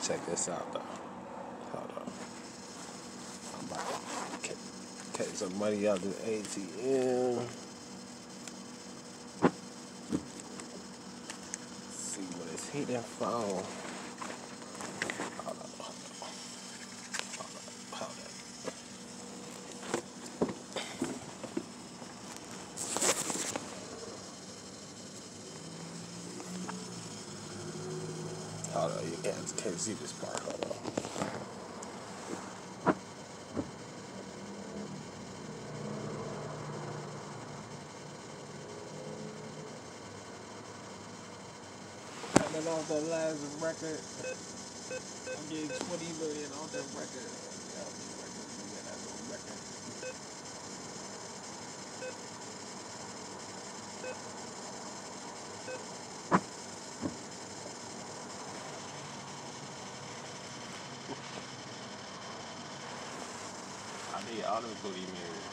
Check this out though. Hold on. I'm about to take some money out of the ATM. See what it's hitting for. Hold on. Hold on, you can't see this part. Hold on. And off that last record, I'm getting 20 million off that record. I need all them booty mirrors.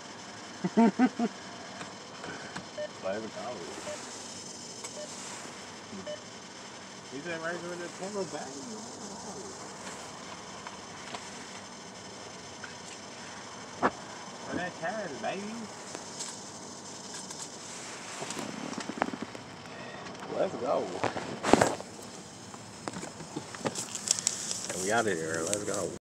$11. He's that right there in the camera bag. For that cash, baby. Let's go. And we out of here. Let's go.